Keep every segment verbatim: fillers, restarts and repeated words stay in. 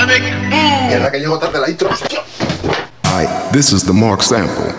Mierda que llego tarde la intro. Hi, this is the Mark sample.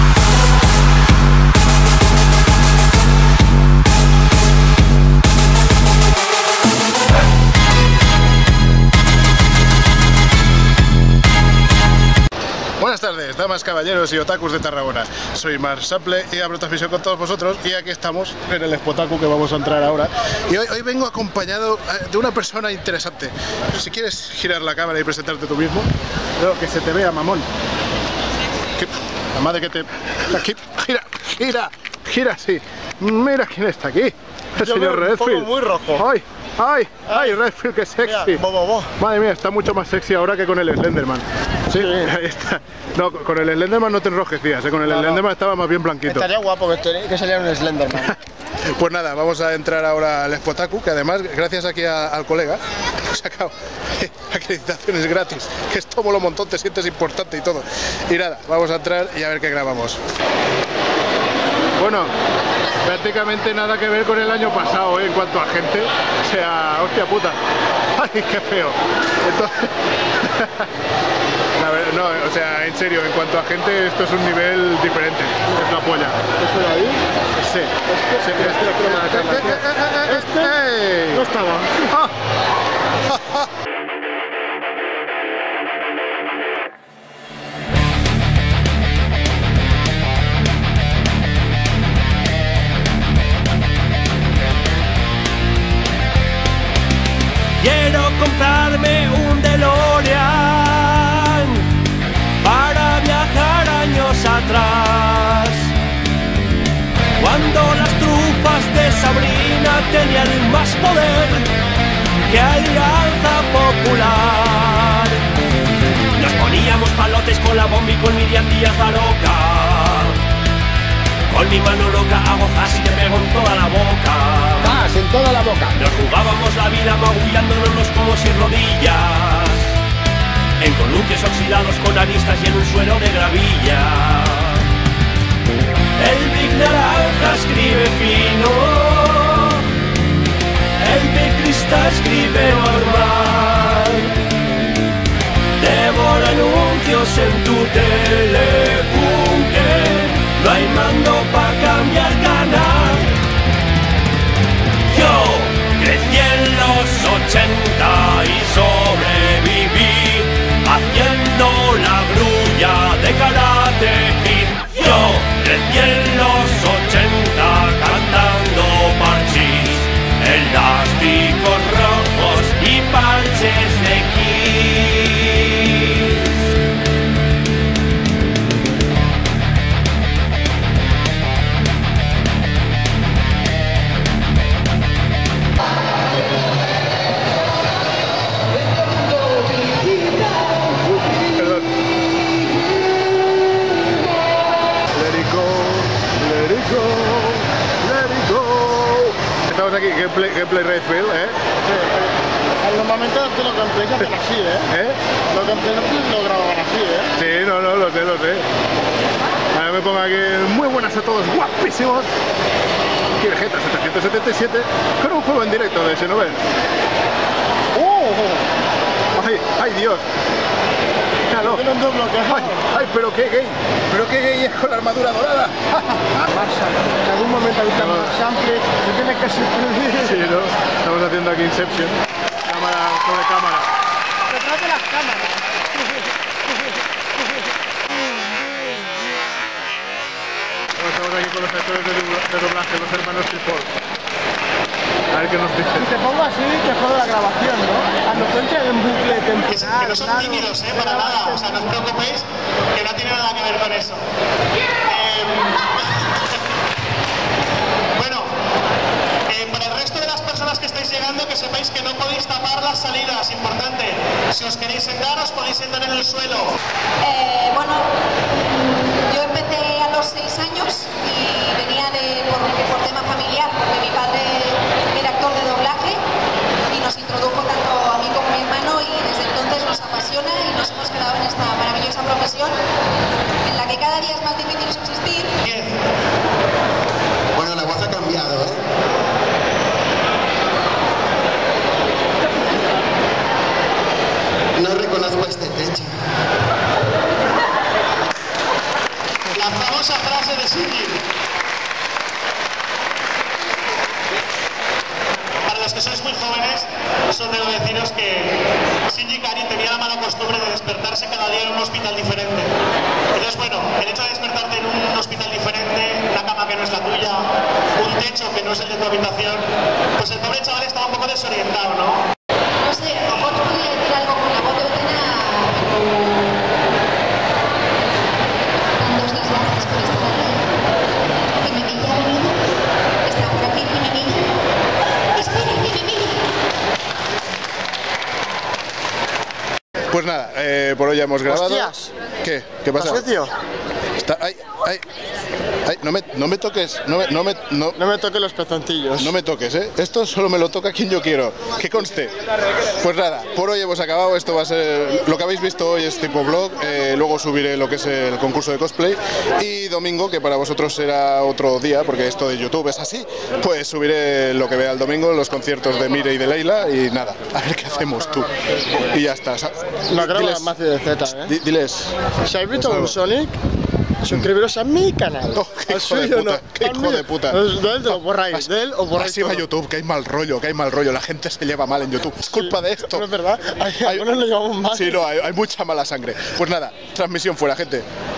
Buenas tardes, damas, caballeros y otakus de Tarragona. Soy Mark Sample y abro transmisión con todos vosotros y aquí estamos en el Spotaku que vamos a entrar ahora. Y hoy, hoy vengo acompañado de una persona interesante. Si quieres girar la cámara y presentarte tú mismo. Pero que se te vea, mamón. Que, la madre que te... Aquí, gira, gira, gira, sí. Mira quién está aquí. El Yo señor veo un poco Redfield. muy rojo. ¡Ay! ¡Ay! ¡Ay! Redfield, qué sexy! Mira, bo, bo, bo. Madre mía, está mucho más sexy ahora que con el Slenderman. Sí, ahí está. No, con el Slenderman no te enrojecías, ¿eh? Con el No, no. Slenderman estaba más bien blanquito. Estaría guapo que, estoy- que saliera un Slenderman. Pues nada, vamos a entrar ahora al Spotaku, que además, gracias aquí a- al colega, he sacado acreditaciones gratis, que esto mola un montón, te sientes importante y todo. Y nada, vamos a entrar y a ver qué grabamos. Bueno, prácticamente nada que ver con el año pasado, ¿eh? En cuanto a gente, o sea, hostia puta, ay, qué feo. Entonces, la verdad, no, o sea, en serio, en cuanto a gente, esto es un nivel diferente, es la polla. ¿Eso de ahí? Sí, sí, este, este, No estaba. Quiero comprarme un DeLorean para viajar años atrás, cuando las trufas de Sabrina tenían más poder que Alianza Popular. Nos poníamos palotes con la bomba y con Miriam Díaz Aroca. Con mi mano loca hago zas y te pego en toda la boca. ¡Gas en toda la boca! Nos jugábamos la vida magullándonos como sin rodillas, en columpios oxidados con aristas y en un suelo de gravilla. El Big Naranja escribe fino, el Big Crista escribe normal. Devora anuncios en tu telebúnker, no hay mando pa' cambiar canal. Yo crecí en los ochenta y sobreviví haciendo la grulla de Karate Kid. Yo crecí en los ochenta cantando parchís, elásticos rojos y parches de Kiss. Perdón. Let it go, let it go, let it go. Estamos aquí, Gameplay, gameplay Redfield, ¿eh? Normalmente te lo gameplays hacen así, ¿eh? ¿Eh? Los gameplays lo grababan así, ¿eh? Sí, no, no, lo sé, lo sé. Ahora me pongo aquí, muy buenas a todos, guapísimos. Aquí Vegeta setecientos setenta y siete, con un juego en directo de Xenoverse. ¡Oh! ¡Ay, ay Dios! Míralo. Tiene un desbloqueado. ¡Ay, ay, pero qué gay! ¡Pero qué gay es con la armadura dorada! Marshall, en algún momento ahorita No. más sample, te tienes que suscribir. Sí, ¿no? Estamos haciendo aquí Inception. Cámara sobre cámara. Detrás de las cámaras. Bueno, estamos aquí con los actores de dobla- de doblaje, los hermanos Tripol. A ver qué nos Si dicen. te pongo así, te jodo la grabación, ¿no? Cuando tú entres en bucle temporal, Que no son claro, tímidos, ¿eh? Para nada. O sea, no os preocupéis, que no tiene nada que ver con eso. Eh, bueno, eh, para el resto de las personas que estáis llegando, que sepáis que no podéis tapar las salidas, importante. Si os queréis sentar, os podéis sentar en el suelo. Eh, bueno, mm, yo empecé a los seis años y venía de, por, por tema familiar, porque mi padre era actor de doblaje y nos introdujo tanto a mí como a mi hermano y desde entonces nos apasiona y nos hemos quedado en esta maravillosa profesión en la que cada día es más difícil subsistir. Diez. Bueno, la voz ha cambiado, ¿eh? No recuerdo costumbre de despertarse cada día en un hospital diferente. Entonces, bueno, el hecho de despertarte en un hospital diferente, una cama que no es la tuya, un techo que no es el de tu habitación, pues el pobre chaval estaba un poco desorientado, ¿no? No sé, a lo mejor podría decir algo con la voz de Betena, pero dándos las gracias por estar aquí. Jimenilla ha venido, está por aquí Jimenilla. Espera, Jimenilla. Pues nada, eh, por hoy ya hemos grabado. Hostias. ¿Qué? ¿Qué pasa? ¿Está sucio? Está, ay, ay, ay, no me, no me toques, no me, no me, no, No me toques los pezoncillos. no me toques, ¿eh? Esto solo me lo toca quien yo quiero, que conste. Pues nada, por hoy hemos acabado, esto va a ser, lo que habéis visto hoy es tipo vlog, eh, luego subiré lo que es el concurso de cosplay y domingo, que para vosotros será otro día, porque esto de YouTube es así, pues subiré lo que vea el domingo, los conciertos de Mire y de Leila y nada, a ver qué hacemos tú. Y ya está. No creo que Diles- más de Z, ¿eh? di- Diles. Si habéis visto un Sonic, suscribiros a mi canal. Oh, qué Al hijo de suyo puta, no, qué al hijo mío. de puta. De él te lo borráis, de él os borráis Así va todo. YouTube, que hay mal rollo, que hay mal rollo, la gente se lleva mal en YouTube, es culpa de esto. No es verdad, hay, algunos lo llevamos mal. Sí, no, hay, hay mucha mala sangre. Pues nada, transmisión fuera, gente.